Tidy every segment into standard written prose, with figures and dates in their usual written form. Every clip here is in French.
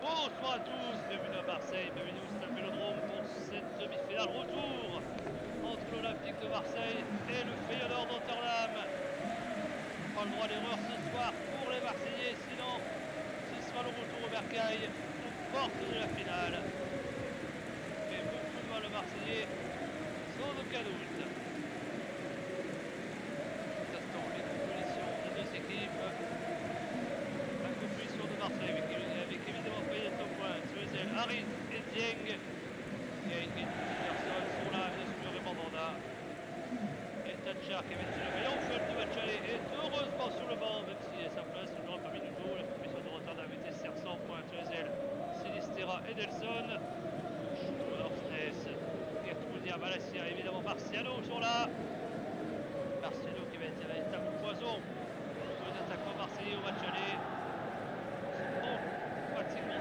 Bonsoir à tous, bienvenue à Marseille, bienvenue au Stade Vélodrome pour cette demi-finale retour entre l'Olympique de Marseille et le Feyenoord Rotterdam. Pas le droit à l'erreur ce soir pour les Marseillais, sinon ce sera le retour au bercail aux portes de la finale. Mais beaucoup de mal aux Marseillais, sans aucun doute. Pour l'instant, les compositions des deux équipes. La composition de Marseille avec évidemment Payet au point, sur les ailes, Harit et Dieng. Dieng et Anderson sont là, bien sûr, et Mandanda. Et Thatcher qui avait tiré le meilleur fait du match aller est heureusement sur le banc, même s'il est à sa place, il n'aura pas mis du tout. La composition de Rotterdam était Sersan au point, sur les ailes, Sinistera et Delson. Leur stress. Gertrudia, Malassia, évidemment Marciano sont là. Marciano qui va être un véritable poison pour les attaquants marseillais au match aller. Pratiquement.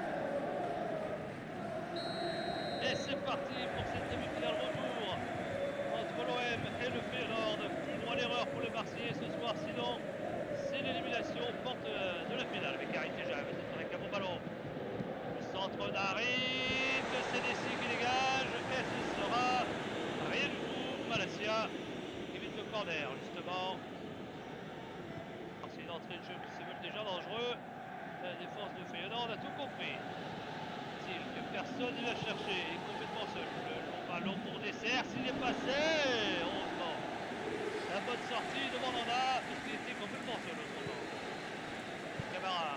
Et c'est parti pour cette demi-finale retour entre l'OM et le Feyenoord. Plus droit à l'erreur pour les Marseillais ce soir, sinon c'est l'élimination aux portes de la finale. Avec Harit déjà, avec un bon ballon. Le centre d'Harit, c'est Dessi qui dégage et ce sera rien du tout. Malassia évite le corner justement. C'est une entrée de jeu qui se veut déjà dangereux. La défense de Feyenoord a tout compris. Que personne ne l'a cherché, il est complètement seul. Le long ballon pour Dessers, il est passé. Heureusement. La bonne sortie de Mandanda, parce qu'il était complètement seul autrement. Camara.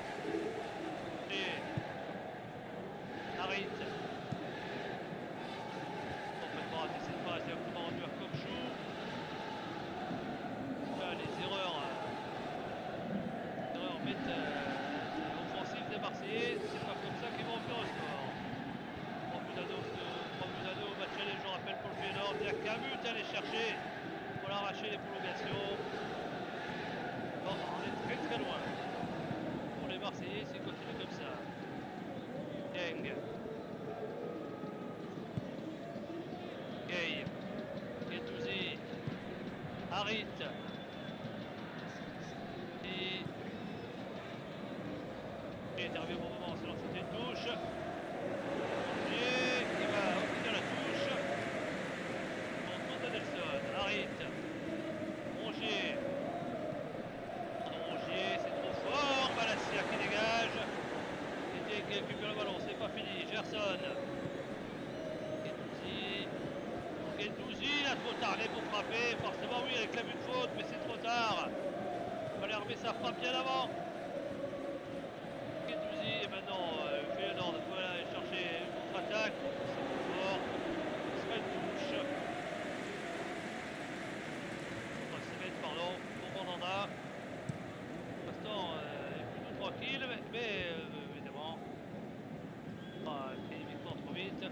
Et Harit. Complètement raté cette passe, directement rendu à Kokchou. Là, les erreurs offensives des Marseillais, c'est pas comme ça qu'ils vont faire au score. 3 buts à 2 au match aller, je rappelle pour le Feyenoord. Il n'y a qu'un but à aller chercher pour l'arracher les prolongations. Bon, on est très très loin. Pour les Marseillais, c'est continue comme ça. Dieng. Gay. Gendouzi. Harit. Et est arrivé au bon moment, c'est lancé une touche. Et il va obtenir la touche. On compte à Nelson. Harit. Rongier. Rongier, c'est trop fort. Malassia qui dégage. Et Dieng qui récupère le ballon, c'est pas fini. Gerson. Gendouzi, il a trop tardé pour frapper. Forcément, oui, avec la vue de faute, mais c'est trop tard. Il fallait remettre sa frappe bien avant. Et maintenant Feyenoord doit aller chercher une contre-attaque, c'est trop fort, ce sera une touche. C'est bête, pardon, pour Mandanda. Pour l'instant, il est plutôt tranquille, mais évidemment, il fait uniquement trop vite.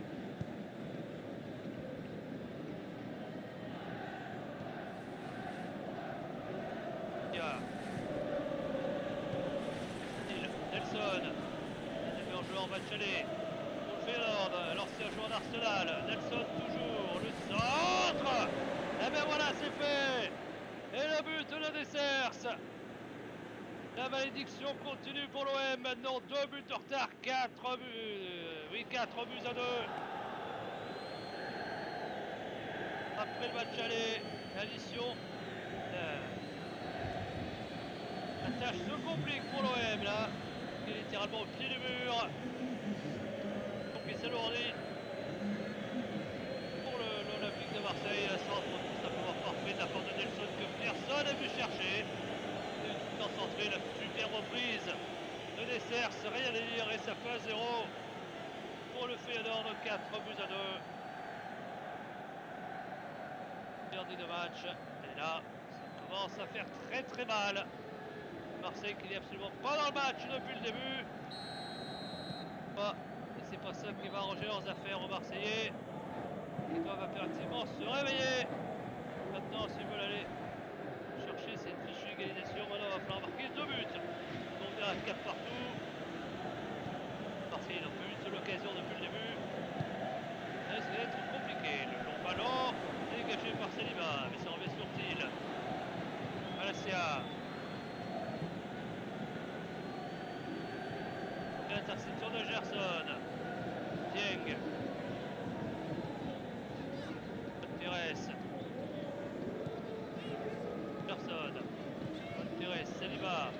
Nelson, le meilleur joueur en match aller pour le Feyenoord, l'ancien joueur d'Arsenal. Nelson toujours, le centre. Et bien voilà, c'est fait. Et le but de Dessers. La malédiction continue pour l'OM. Maintenant 2 buts de retard, 4 buts. Oui, 4 buts à 2. Après le match aller, l'addition. La tâche se complique pour l'OM là. Qui est littéralement au pied du mur. Donc il s'alourdit pour l'Olympique de Marseille. La centre tout simplement parfait de la part de Nelson que personne n'a vu chercher. Tout concentré, la super reprise de Dessers, rien à dire et ça fait à 0 pour le Feyenoord, 4 buts à 2. Dernier de match et là ça commence à faire très très mal. Marseille qui n'est absolument pas dans le match depuis le début. Et c'est pas ça qui va arranger leurs affaires aux Marseillais. Ils doivent impérativement se réveiller. Maintenant s'ils veulent aller chercher cette fichue égalisation, maintenant il va falloir marquer 2 buts. Donc on est à 4 partout. Marseille n'a pas eu une seule occasion depuis le début. Ça risque d'être compliqué. Le long ballon dégagé par Saliba, mais c'est remet sur Thiel. Malassia. Personne. Dieng. Pires. Personne. Pires, Saliba.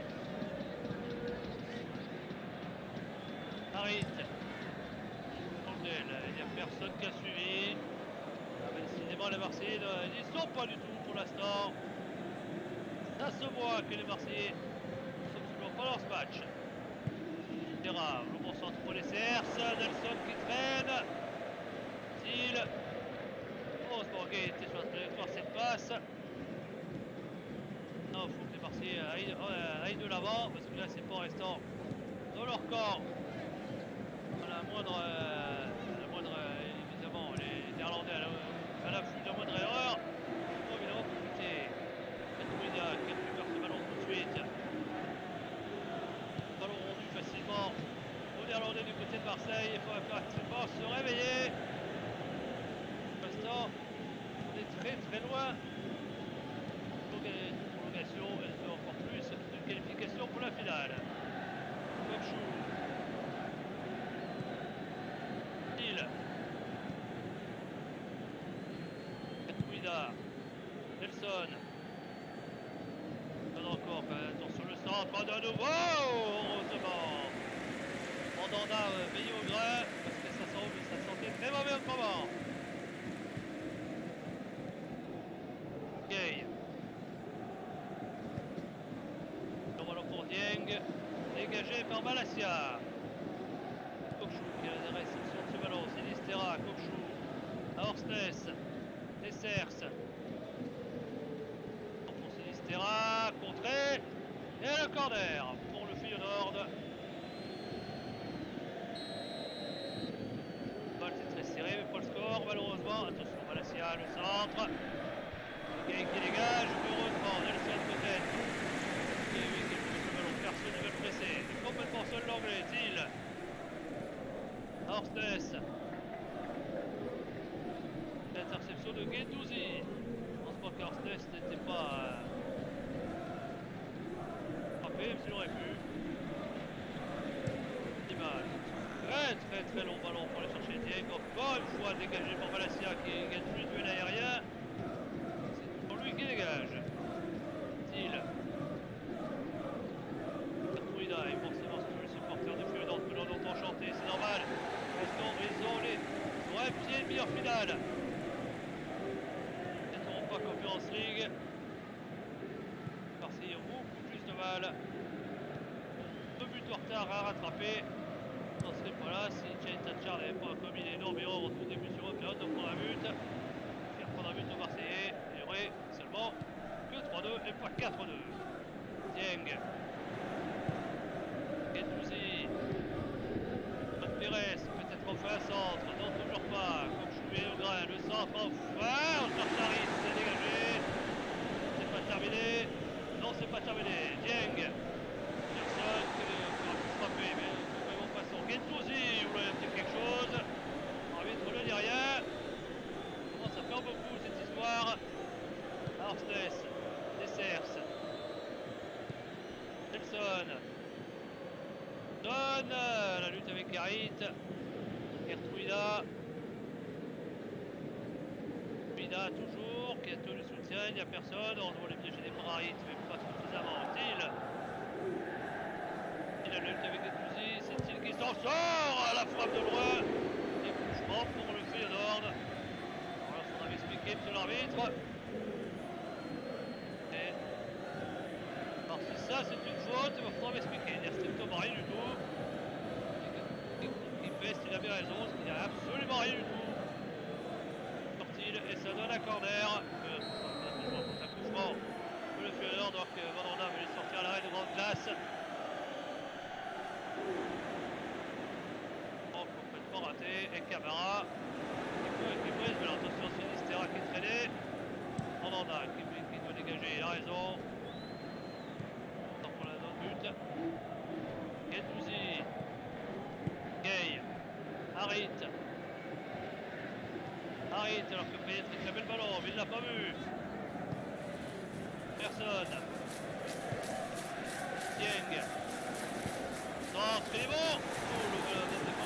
Harit. Il n'y a personne qui a suivi. Ah, décidément les Marseillais n'y sont pas du tout pour l'instant. Ça se voit que les Marseillais ne sont absolument pas dans ce match. Terra, le bon centre pour les Cers. Nelson qui traîne. Thiel. Heureusement Gay était sur la trajectoire cette passe. Non, il faut que les Marseillais aillent de l'avant parce que là c'est pas restant dans leur camp. La moindre évidemment, les Néerlandais à l'affût de la moindre erreur. Bon, évidemment, compliqué. Katouida qui récupère ce ballon tout de suite. Ballon rendu facilement aux Néerlandais du côté de Marseille. Il faut impérativement se réveiller. Pour l'instant, on est très loin. Prolongation, elle veut encore plus de qualification pour la finale. Comme chou. Katouida. Nelson. Donne encore, attention le centre de nouveau. Heureusement. Mandanda veillé au grain parce que ça sentait très mauvais autrement. Gay. Le ballon pour Dieng. Dégagé par Malassia. Kokchou qui a la réception de ce ballon. Sinistera. Kokchou. À Orsnes. Dessers. Pour Sinistera. Contré. Et le corner pour le Feyenoord. Le ball c'est très serré mais pas le score malheureusement. Attention Malassia, le centre. Gay qui dégage. Heureusement Nelson peut-être. Et oui, qui pousse le ballon. Personne ne veut le presser. C'est complètement seul l'anglais. Thiel. Orsnes. L'interception de Guendouzi. Je pense pas qu'Orsnes n'était pas frappé, même s'il aurait pu. Image. Très long ballon pour aller chercher Dieng. Encore une fois dégagé par Malassia qui gagne plus de duel aérien. C'est pour lui qui dégage. Thiel. Katouida est forcément ce que les supporters du Feyenoord que l'on entend chanter, c'est normal. Ils ont un pied et demi en finale. Ils n'auront pas Conference League. Marseille ont beaucoup plus de mal. 2 buts en retard à rattraper. On n'en serait pas là si Jay Thatcher n'avait pas commis l'énorme erreur au tout début sur le période de prendre un but. Faire prendre un but aux Marseillais. Il y aurait seulement que 3-2 et pas 4-2. Dieng. Guendouzi. Pires, peut-être enfin un centre, non toujours pas. Comme Chouet au grain, le centre enfin. On cherche Harit, c'est dégagé. C'est pas terminé. Non, c'est pas terminé. Dieng. Nelson qui a pu frapper, mais vraiment passant. Guendouzi, vous voulez dire quelque chose. L'arbitre ne dit rien. Comment ça fait beaucoup cette histoire. Orsnes. Dessers. Nelson. Donne la lutte avec Harit. Gertruida. Gertruida toujours, qui a tout le soutien, il n'y a personne. Heureusement les piégés des par Harit, mais pas suffisamment utile. Il a la lutte avec Guendouzi, c'est Thiel qui s'en sort à la frappe de loin. Débouchement pour le Feyenoord. Voilà ce qu'on avait expliqué, monsieur l'arbitre. Et... alors si ça c'est une faute, il va falloir m'expliquer. Il n'y a strictement rien du tout. Il avait raison, il n'y a absolument rien du tout. Sortil et ça donne un corner. Un coup franc pour le Feyenoord, donc Mandanda va lui sortir à l'arrêt de grande classe. Oh, complètement raté. Et Camara qui brise, mais attention, Sinistera qui est traîné. Mandanda qui doit dégager, il a raison. Pour la non-but. Guendouzi. Gay. Harit. Harit alors que Payet réclamait le ballon, mais il ne l'a pas vu. Personne. Dieng. Centre, il est bon. Oh, le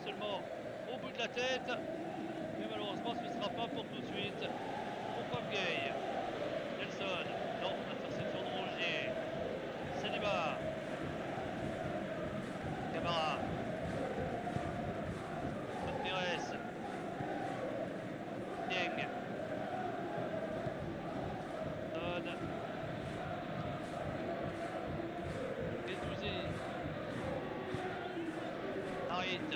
seulement au bout de la tête. Mais malheureusement, ce ne sera pas pour tout de suite. Pour Gay. Nelson. Non, interception de Rongier. Saliba. Camara. Pérez. Dieng. Donne. Gendouzi. Harit.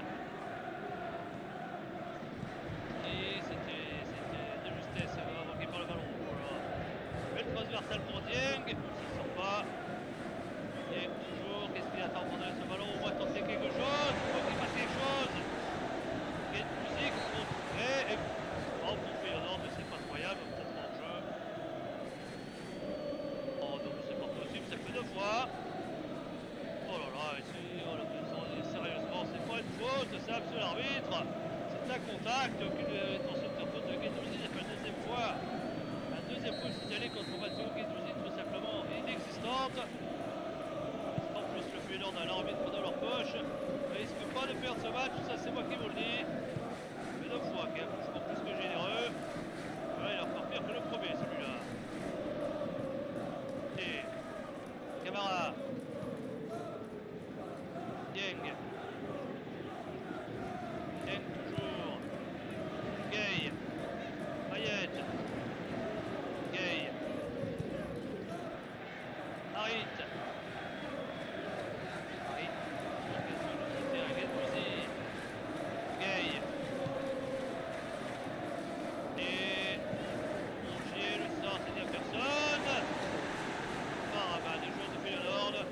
Et c'était de justesse, manqué par le ballon. Voilà. Belle transversale pour Dieng. Il ne sort pas. Dieng toujours. Qu'est-ce qu'il attend pour donner ce ballon? On va tenter quelque chose. Il faut qu'il fasse quelque chose. Gendouzi qui contré. Oh, pour Feyenoord, mais c'est pas incroyable. Peut-être en jeu. Oh non, c'est pas possible. Ça fait 2 fois. Oh là là, ici, oh là, sérieusement, c'est pas une faute, c'est absolu l'arbitre. C'est un contact qu'une concepteur faute de Gendouzi, ça fait la deuxième fois. La deuxième fois signalée contre Matteo Gendouzi, tout simplement inexistante. En plus, le Feyenoord a l'arbitre dans leur poche. Ils risquent pas de perdre ce match, ça c'est moi qui vous le dis. Mais 2 fois, quand même, c'est pas plus que généreux. Voilà, il a encore pire que le premier, celui-là. Et Camara. Dieng. Dieng toujours. Gay. Payet. Gay. Harit. Harit. Gendouzi. Gay. Et Rongier, le sort, c'est dire personne. Ah bah des joueurs de Feyenoord.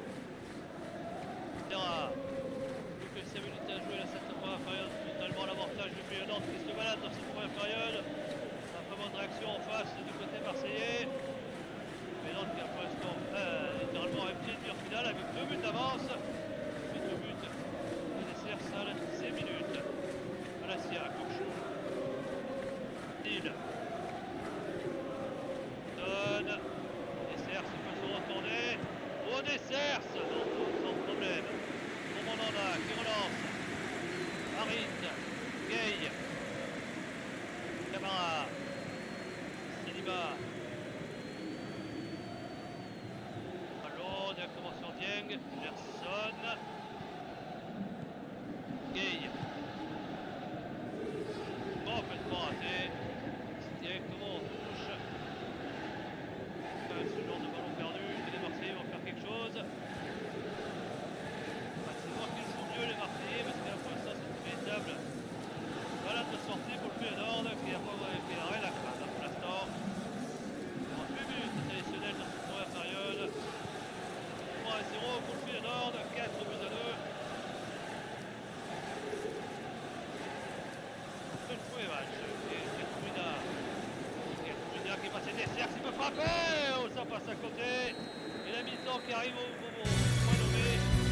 Terra. Plus que 5 minutes à jouer là, cette première période, totalement l'avantage du Feyenoord qui se balade dans cette première période. Un peu moins de réaction en face du côté marseillais. Feyenoord qui a pour l'instant littéralement un petit dur final avec 2 buts d'avance. 2 buts. Le dessert ça à la 10e minute. Malacia, Cochou. Deal. Donne. Dessert se peut se retourner. Au dessert, sans problème. Mandanda qui relance. Harit. Gay. Camara. Saliba. Ballon directement sur Dieng. Gerson. Gay. Complètement raté. C'est directement en touche. Ce genre de ballon perdu. Les Marseillais vont faire quelque chose. C'est moi qui joue mieux les Marseillais parce qu'à pour l'instant c'est une véritable balade de sortie pour le Feyenoord qui a rien à craindre pour l'instant. 38 minutes additionnelles dans cette première période. 3-0 pour le Feyenoord, 4 buts à 2. C'est le premier match. Et Ketouina qui passe des cercles, il peut frapper. Oh, ça passe à côté. Et la mi-temps qui arrive au point nommé.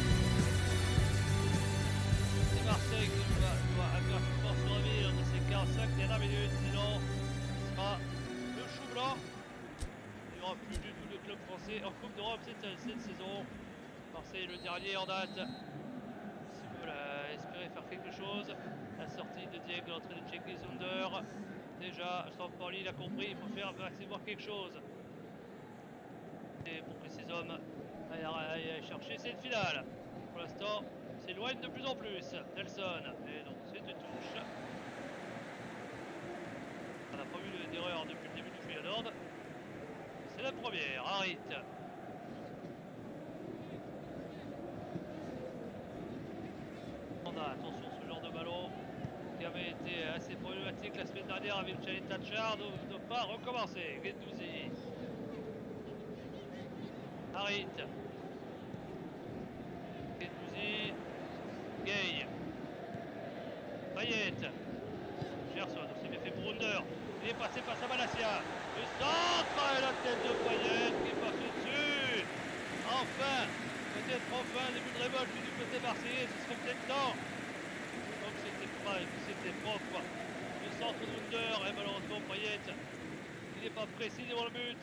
C'est Marseille qui doit impérativement se réveiller dans ces 45 dernières minutes, sinon ce sera le chou blanc. Il n'y aura plus du tout de club français en Coupe d'Europe cette saison. Marseille le dernier en date. S'ils veulent espérer faire quelque chose, la sortie de Dieng, l'entrée de Cengiz Under. Déjà, Sampaoli l'a compris, il faut faire maximum quelque chose. Et pour que ces hommes aillent chercher cette finale. Pour l'instant, s'éloigne de plus en plus. Nelson, et non, c'est une touche. On n'a pas vu d'erreur depuis le début du Feyenoord. C'est la première, Harit. Attention, ce genre de ballon qui avait été assez problématique la semaine dernière avec Chalet Tachar ne doit pas recommencer. Gendouzi. Harit. Gendouzi. Gay. Payet. Gerson, c'est bien fait pour Under. Il est passé face à Malacia. Le centre et la tête de Payet qui est passé dessus. Enfin, peut-être enfin début de révolte du côté marseillais, ce serait peut-être temps. Donc c'était propre. Le centre d'Under et malheureusement Payet, il n'est pas précis devant le but.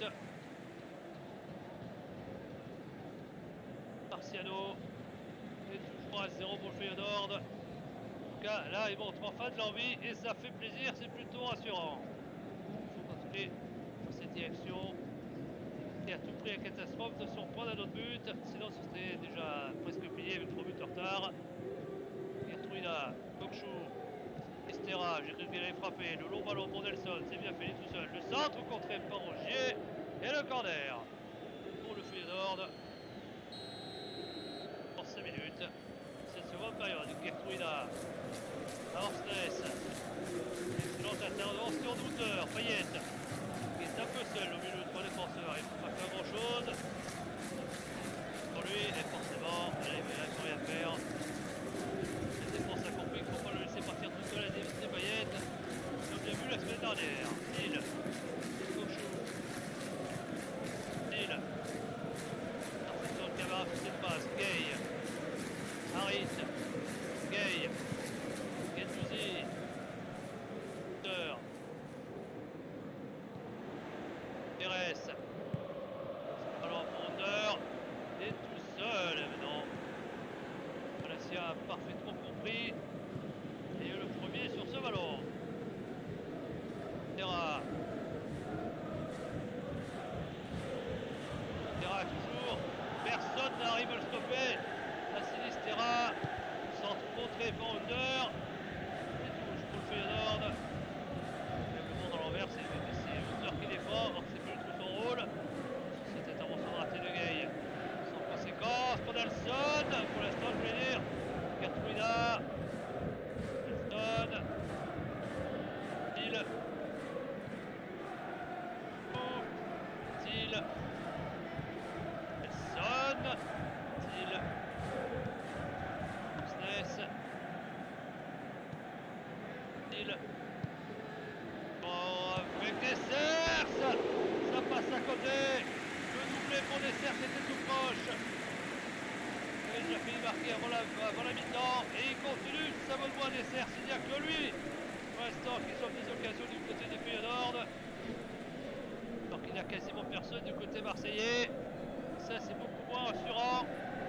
Marciano est toujours à 0 pour le Feyenoord. cas, là, il montre enfin de l'envie et ça fait plaisir, c'est plutôt rassurant. Il faut continuer dans cette direction. Et à tout prix la catastrophe de son point d'un autre but, sinon ce serait déjà presque plié avec 3 buts en retard. Gertruida, Kokshu, Estera, j'ai dû bien frapper, le long ballon pour Nelson, c'est bien fait, il est tout seul. Le centre contré par Rogier et le corner pour le Feyenoord. En 5 minutes, cette seconde période, Gertruida, Horsness, excellente intervention d'Outer, Payet, qui est un peu seul au milieu de 3 défenseurs, il ne peut pas faire grand chose. Pour lui, et forcément, il n'a plus rien à faire. La défense a compris qu'il ne faut pas le laisser partir tout seul à des Payet. Comme bien vu la semaine dernière. Thiel, Kochou, Thiel, Arsenal Camara fait cette passe, Gay, Harit, Gay, Gendouzi, Ter, Pérez, alors Ponder, il est tout seul maintenant. Malacia a parfaitement compris. Et le premier sur ce ballon. Terra. Terra toujours. Personne n'arrive à le stopper. La Sinistera. Centre contré Ponder. Et touche pour le Feyenoord. Le dans l'envers, c'est Hunter qui défend. Alors c'est plus du tout son rôle. Cette intervention de raté de Gay. Sans conséquence pour Nelson. Pour l'instant, je voulais dire. Gertruida. Nelson. Thiel. Thiel. Nelson. Thiel. Sness. Thiel. Oh, avec Dessers. Ça passe à côté. Le doublé pour Dessers était tout proche. Il a déjà fini marquer avant la mi-temps. Et il continue sa bonne voie Dessers. Il n'y a que lui. Pour l'instant, qui sauve des occasions du côté des Feyenoord. Alors qu'il n'y a quasiment personne du côté marseillais. Ça, c'est beaucoup moins rassurant.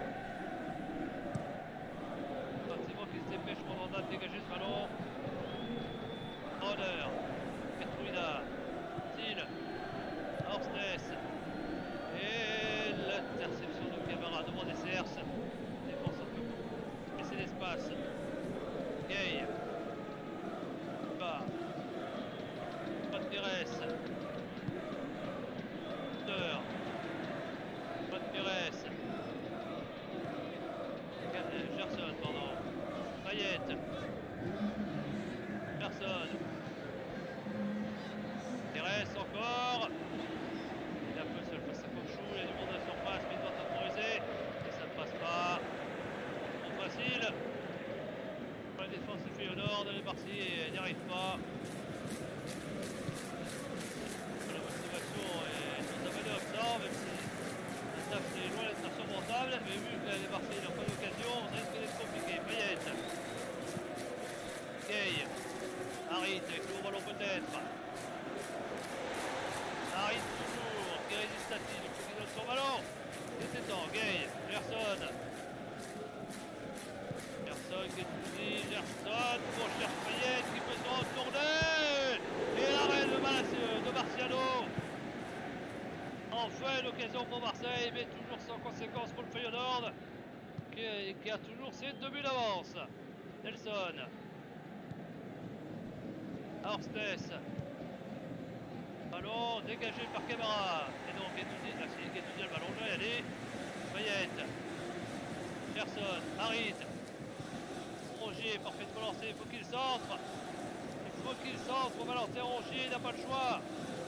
Sentiment qu'il se dépêche pour Vandal de dégager ce ballon. Roder, Gertruida, Thiel, Horsness. Et l'interception de Camara devant Dessers. Défense un peu laisser l'espace. Gay. Bas. Pas de Pérez. Hunter. Pas de Pérez. Gerson, pardon. Payet. Personne. Pérez encore. Il est un peu seul face à Kochou. Il y a du monde à la surface, mais il doit temporiser. Et ça ne passe pas. Trop facile. Pour la défense du Feyenoord, les Marseillais n'y arrivent pas. La motivation est tout à fait absent, même si la taf est loin d'être insurmontable. Mais vu que les Marseillais n'ont pas d'occasion, ça risque d'être compliqué. Payet. Gay. Harit avec le ballon peut-être. Harit toujours, qui résiste à Thiel, il faut qu'il donne son ballon. Et c'est temps, Gay, Gerson. Gerson qui est dit, Gerson, pour cher Payet qui peut se retourner. Et l'arrêt de Marciano. Enfin l'occasion pour Marseille, mais toujours sans conséquence pour le Feyenoord. Qui a toujours ses 2 buts d'avance. Nelson. Horsness. Ballon dégagé par Camara. Et donc Gendouzi le ballon, je vais y aller. Payet. Gerson. Harit. Rongier, parfaitement lancé, il faut qu'il centre. Il faut qu'il centre, on va lancer Rongier, il n'a pas le choix.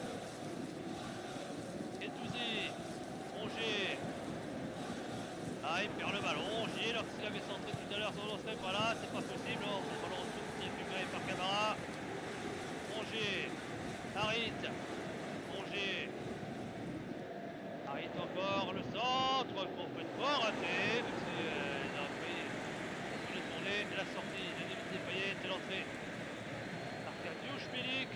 Gendouzi. Rongier. Ah, il perd le ballon. Rongier, lorsqu'il avait centré tout à l'heure, son serait pas là, c'est pas possible. Le ballon qui est récupéré par Camara. Rongier. Harit. Rongier. Harit encore, le centre, complètement raté, même si il a pris le tourné, la sortie de Dimitri Payet et l'entrée. Arkadiusz Milik.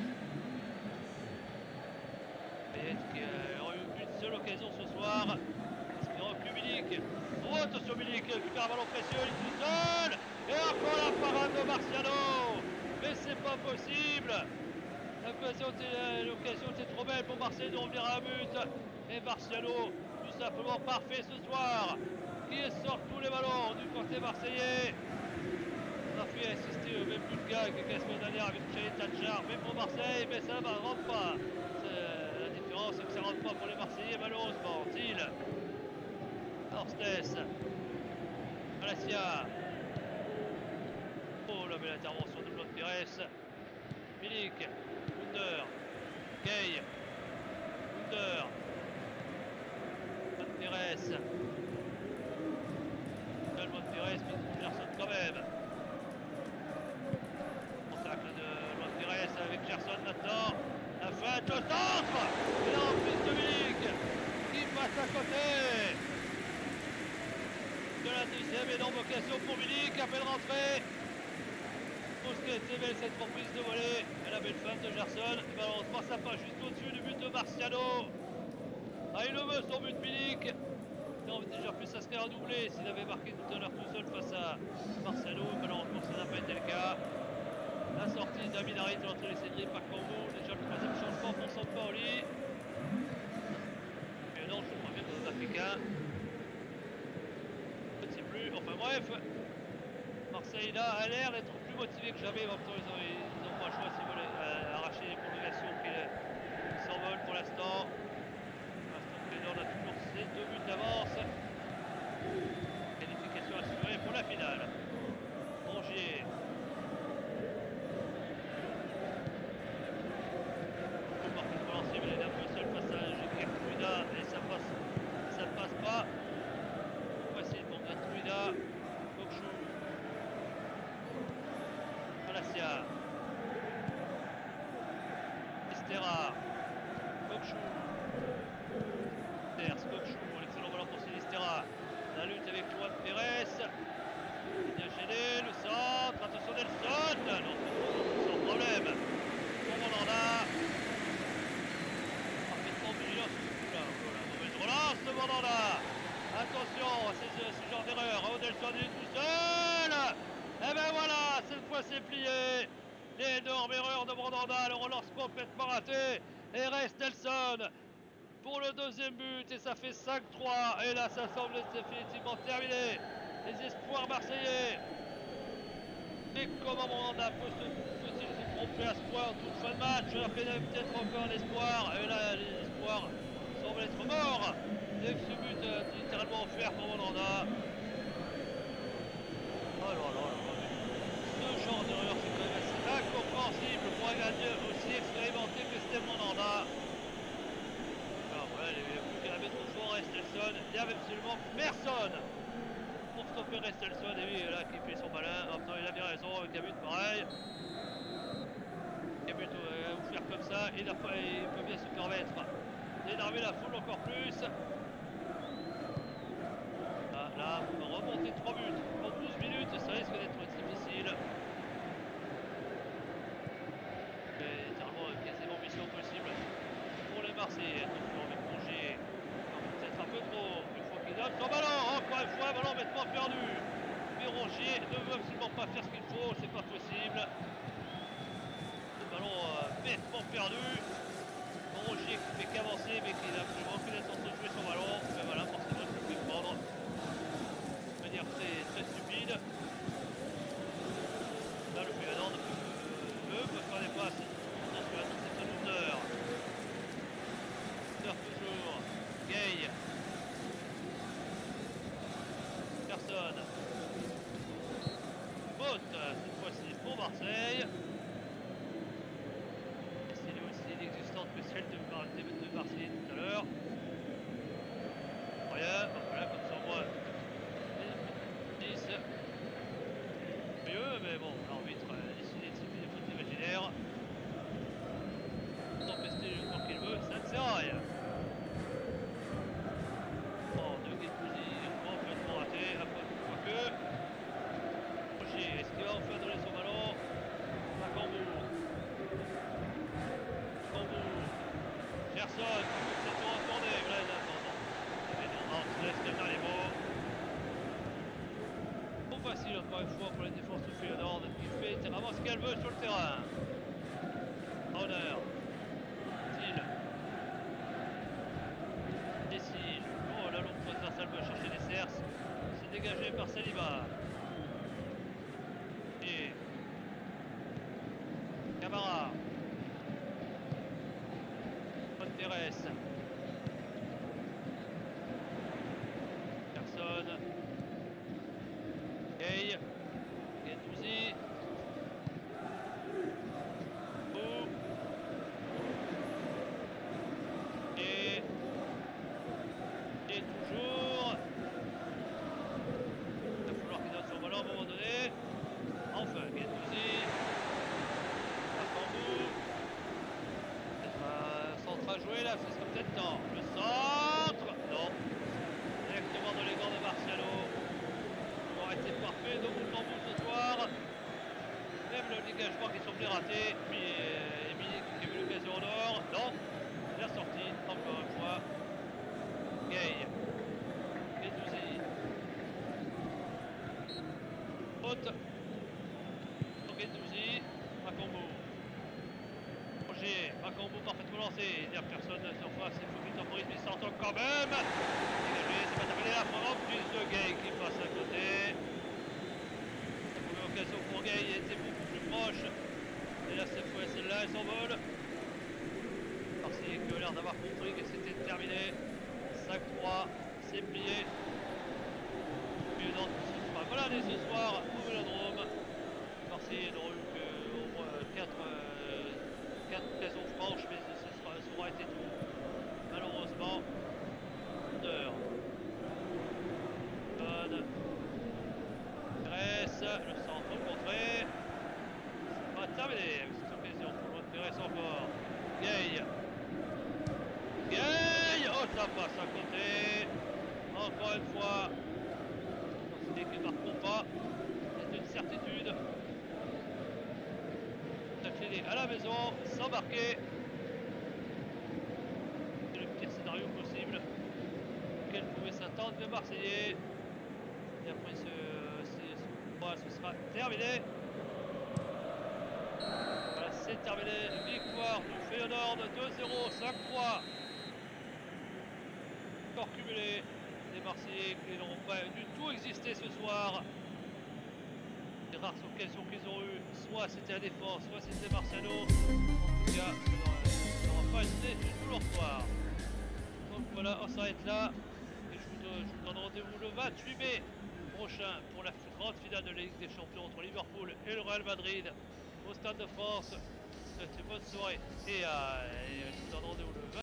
Payet qui aurait eu une seule occasion ce soir, espérant que Milik. Oh, attention Milik, récupère un ballon précieux, il est tout seul. Et encore la parade de Marciano. Mais c'est pas possible. L'occasion était trop belle pour Marseille de revenir à un but. Et Marciano, tout simplement parfait ce soir, qui sort tous les ballons du côté marseillais. Ça fait insister au même but de gag que la semaine dernière avec Chalet Tadjar, même pour Marseille, mais ça ne rentre pas. La différence, c'est que ça ne rentre pas pour les Marseillais, malheureusement. Thiel, Orstes, Alacia. Oh, la belle intervention de Blond Pires. Milik, Wunder, Gay, Wunder, Blond Pires. Blond Pires qui trouve Gerson quand même. Contact de Blond Pires avec Gerson maintenant. La fête, le centre. Et là en plus de Milik qui passe à côté de la deuxième énorme occasion pour Milik, à peine rentrée. Busquets est belle cette reprise de volée. Et la belle fin de Gerson. Malheureusement, ça passe juste au-dessus du but de Marciano. Ah, il le veut son but Milik. Il aurait déjà pu s'inscrire à doubler s'il avait marqué tout à l'heure tout seul face à Marciano. Malheureusement, ça n'a pas été le cas. La sortie d'Aminarit entre les cédriers par Cambo. Déjà le troisième changement pour Sampaoli. Et non, je crois bien que les Africains. Je ne sais plus. Enfin bref. Marseille là a l'air d'être plus motivé que jamais. Ils n'ont pas le choix s'ils veulent arracher les prolongations qui s'envolent pour l'instant. On a toujours ces 2 buts d'avance. Qualification assurée pour la finale. Rongier. On marque une relance, mais il a un peu seul passage. Gertruida et ça ne passe pas. Facile pour Gertruida. Kokchou. Alacia. Estera. Kokchou. Kokchou, un excellent ballon pour Sinistera. La lutte avec Juan Pérez. Bien gêné, le centre. Attention Nelson. Non, sans problème. Pour Mandanda. Parfaitement vigilant sur ce coup-là. Voilà, mauvaise relance de Mandanda. Attention à ce genre d'erreur. Oh, Nelson est tout seul. Et ben voilà, cette fois c'est plié. L'énorme erreur de Mandanda. Le relance complètement raté. Et reste Nelson pour le deuxième but et ça fait 5-3 et là ça semble définitivement terminé. Les espoirs marseillais. Et comment Mandanda peut-il se tromper à ce point en toute fin de match, alors qu'il y a peut-être encore l'espoir. Et là les espoirs semblent être morts. Et ce but littéralement offert pour Mandanda. Oh là là là. Ce genre d'erreur c'est quand même assez incompréhensible pour un gardien aussi expérimenté que Steve Mandanda. Il n'y avait plus qu'à la mettre au fond Restelson. Il n'y avait absolument personne pour stopper Restelson. Et lui, là, qui fait son malin. En même temps, il a bien raison avec un but pareil. Un but offert comme ça, il peut bien se permettre d'énerver la foule encore plus. Ah, là, on va remonter 3 buts en 12 minutes. Ça risque d'être difficile. Mais littéralement, quasiment mission possible pour les Marseillais. Attention avec Rongier. Peut-être un peu trop. Une fois qu'il donne son ballon. Encore une fois, ballon bêtement perdu. Mais Rongier ne veut absolument pas faire ce qu'il faut. C'est pas possible. Le ballon bêtement perdu. Rongier qui fait qu'avancer, mais qui n'a absolument aucune intention de jouer son ballon. Mais voilà, forcément, il peut prendre de manière très, très stupide. Là, le Pégador ne peut faire des passes. Attention, c'est un Wunder. Toujours. Gay. Personne. Faute, cette fois-ci pour Marseille. Et c'est lui aussi l'existence que celle de Marseille tout à l'heure. Rien, voilà, comme ça on voit 10. Mieux, mais bon, l'arbitre a décidé de siffler des fautes imaginaires. Tempester le temps qu'il veut, ça ne sert à rien. Oh, deux positions complètement ratées, quoique. Rongier, est-ce qu'il va enfin donner son ballon à Cambourg? Gerson, c'est tout retourné, non, on se laisse le dernier mot. facile encore une fois pour les défenses de Feyenoord qui fait littéralement ce qu'elle veut sur le terrain. Honneur. Style. Décile. Oh, la longue transversale va chercher les cerces. C'est dégagé par Saliba. Et Camara. Monteres. Personne. Gay. Gendouzi. Bou. Et toujours. Il va falloir qu'il donne son ballon à un moment donné. Enfin, Gendouzi. Bakambu. Centre à jouer là, ce sera peut-être temps. Le centre. Non. Directement dans les gants de Marciano. Ça aurait été parfait de bout en bout ce soir. Même le dégagement qui semblait raté. Puis Emile qui a eu l'occasion en or. Non. Bien sorti, encore une fois. Gay. Gendouzi. Faute. Pour Gendouzi. Bakambu. Roger. Bakambu parfaitement lancé. Il n'y a personne sur face. Il faut qu'il temporise, mais il s'entend quand même. Dégagé, c'est pas terminé la première plus de Gay qui passe à côté. La première occasion pour Gay était beaucoup plus proche. Et là, cette fois, celle-là, elle s'envole. Marseille qui a l'air d'avoir compris que c'était terminé. 5-3, c'est plié. Puis Nantes qui se fera balader ce soir au Vélodrome. Marseille n'aura eu qu'au moins 4 occasions franches, mais ça aura été tout. Malheureusement, heure. Bonne. Grèce, le centre contré. C'est pas terminé avec cette occasion. Pour l'autre Grèce encore. Gay. Gay. Oh, ça passe à côté. Encore une fois. C'est qu'ils ne marqueront pas. C'est une certitude. D'accéder à la maison sans marquer. C'est le pire scénario possible auquel pouvait s'attendre le Marseillais. Et après ce sera terminé. Voilà, c'est terminé. Victoire du Feyenoord 2-0, 5-3. Score cumulé des Marseillais qui n'auront pas du tout existé ce soir. Les rares occasions qu'ils ont eues, soit c'était la défense, soit c'était Marciano. En tout cas, ça n'aura pas été du tout leur soir. Donc voilà, on s'arrête là. Et je vous donne rendez-vous le 28 mai prochain pour la grande finale de la Ligue des Champions entre Liverpool et le Real Madrid au Stade de France. C'était une bonne soirée et je vous donne rendez-vous le 28 mai.